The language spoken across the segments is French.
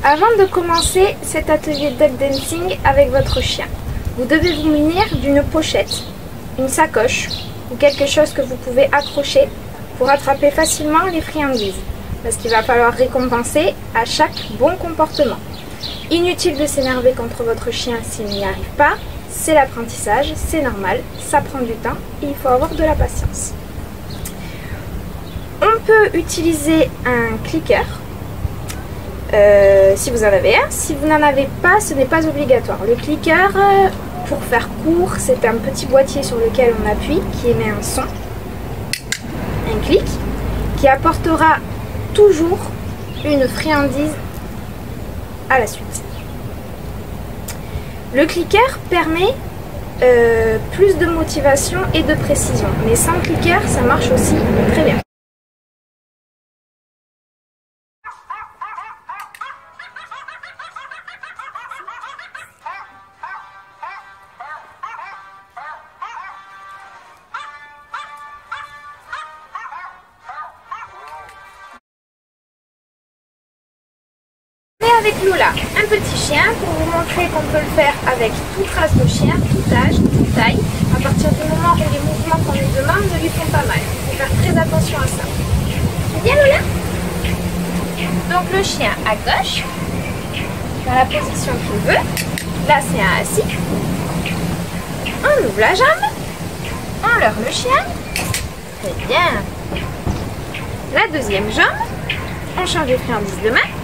Avant de commencer cet atelier duck dancing avec votre chien, vous devez vous munir d'une pochette, une sacoche ou quelque chose que vous pouvez accrocher pour attraper facilement les friandises, parce qu'il va falloir récompenser à chaque bon comportement. Inutile de s'énerver contre votre chien s'il n'y arrive pas, c'est l'apprentissage, c'est normal, ça prend du temps et il faut avoir de la patience. On peut utiliser un clicker si vous en avez un. Si vous n'en avez pas, ce n'est pas obligatoire. Le clicker, pour faire court, c'est un petit boîtier sur lequel on appuie qui émet un son, un clic, qui apportera toujours une friandise à la suite. Le clicker permet plus de motivation et de précision, mais sans clicker, ça marche aussi très bien. Avec Lola, un petit chien, pour vous montrer qu'on peut le faire avec toute race de chien, tout âge, toute taille, à partir du moment où les mouvements qu'on lui demande ne lui font pas mal. Il faut faire très attention à ça. C'est bien Lola? Donc le chien à gauche, dans la position qu'il veut. Là c'est un assis. On ouvre la jambe, on leurre le chien. Très bien. La deuxième jambe, on change les friandises de main.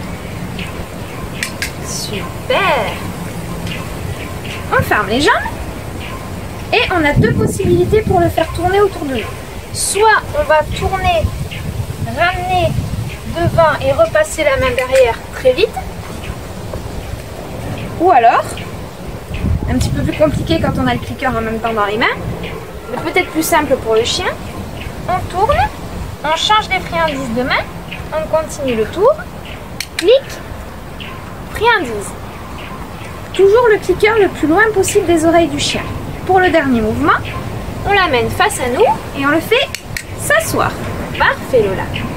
Super! On ferme les jambes et on a deux possibilités pour le faire tourner autour de nous. Soit on va tourner, ramener devant et repasser la main derrière très vite. Ou alors, un petit peu plus compliqué quand on a le clicker en même temps dans les mains, mais peut-être plus simple pour le chien. On tourne, on change les friandises de main, on continue le tour, clic, friandise. Toujours le clicker le plus loin possible des oreilles du chien. Pour le dernier mouvement, on l'amène face à nous et on le fait s'asseoir. Parfait Lola.